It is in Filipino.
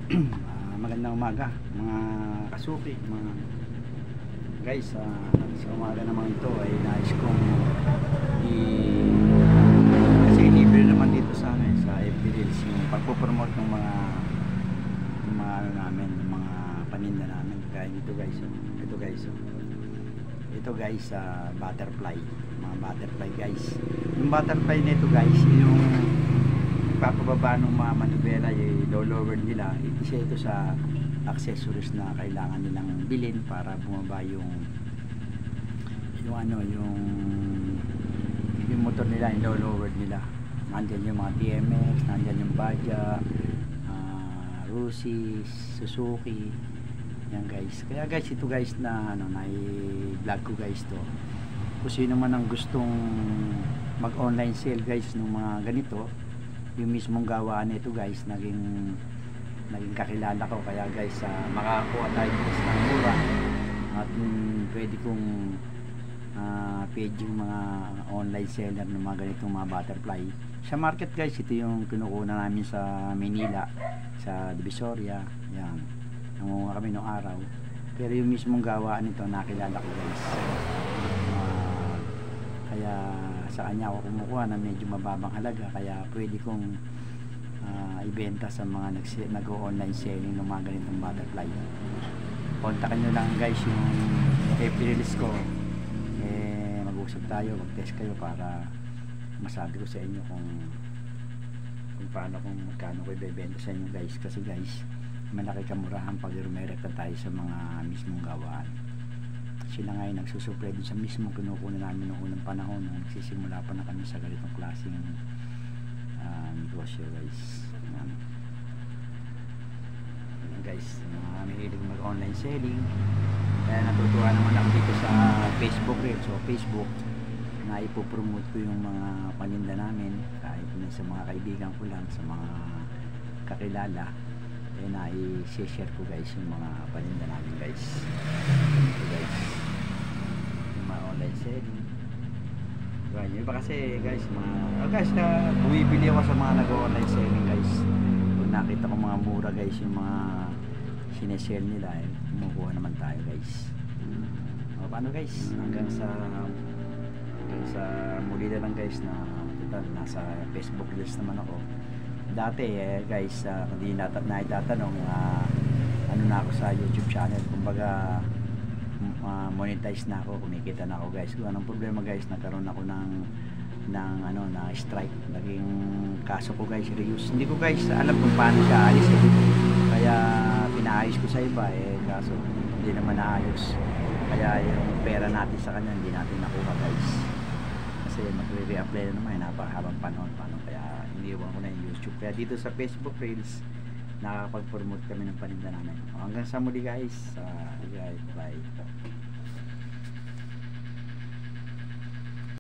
Magandang umaga mga kasuki, mga guys. Sa umaga naman ito ay nais kong kasi libre naman dito sa amin sa FB Reels yung pagpopromote ng mga ano namin, ng mga paninda namin. Kaya ito guys, ito guys, butterfly, mga butterfly guys. Yung butterfly nito guys, yung papababa ng mga manubela, yung lower nila, isa ito sa accessories na kailangan nilang bilhin para bumaba yung motor nila, yung lower nila. Nandyan yung mga TMX, nandyan yung Baja, Rusi, Suzuki, yan guys. Kaya guys, ito guys na na-vlog ko guys to. Kung sino man ang gustong mag-online sale guys ng mga ganito, yung mismong gawaan nito guys, naging kakilala ko. Kaya guys, makakuha tayo guys ng mura at pwede kong page yung mga online seller ng mga ganitong mga butterfly sa market guys. Ito yung kinukuha namin sa Manila, sa Divisoria, yan, nangunguha kami noong araw. Pero yung mismong gawaan nito nakilala ko guys, kaya sa kanya ako kumukuha na medyo mababang halaga, kaya pwede kong ibenta sa mga nag-online selling ng mga ganitong butterfly. Kontakin nyo lang guys yung FB Reels ko, mag-usap tayo, mag-test kayo para masabi ko sa inyo kung paano, kung magkano ko ibebenta sa inyo guys. Kasi guys, malaki kamurahan pag rumirekta tayo sa mga mismong gawaan. Sila ngayon nagsusupply din sa mismo kinukuha namin noong unang panahon nung nagsisimula pa na kami sa ganitong klaseng negosyo guys. Yan guys, mahilig mag online selling, kaya natutuwa naman ako dito sa Facebook rin. So Facebook na ipopromote ko yung mga paninda namin, kahit na sa mga kaibigan ko lang, sa mga kakilala, na i-share ko guys yung mga paninda namin guys. Ito guys, yung mga online selling. Yung iba kasi guys, guys, bumibili ako sa mga nag-online selling guys. Pag nakita ko mga mura guys, yung mga sinesell nila, kumukuha naman tayo guys. O paano guys, hanggang sa muli na lang guys, na total nasa Facebook list naman ako. Dati guys, hindi naitatanong, ano na ako sa YouTube channel, kumbaga monetize na ako, kumikita na ako guys. Kung anong problema guys, nagkaroon ako ng na strike, naging kaso ko guys, reuse. Hindi ko guys alam kung paano siya alis kaya pinaayos ko sa iba, kaso hindi naman naayos. Kaya yung pera natin sa kanya hindi natin nakuha guys, kasi magre-reapply na naman, napakahabang panahon kaya iniwan ko na yung YouTube. Kaya dito sa Facebook Reels nakakapag-promote kami ng paninda namin. Hanggang sa muli guys, bye.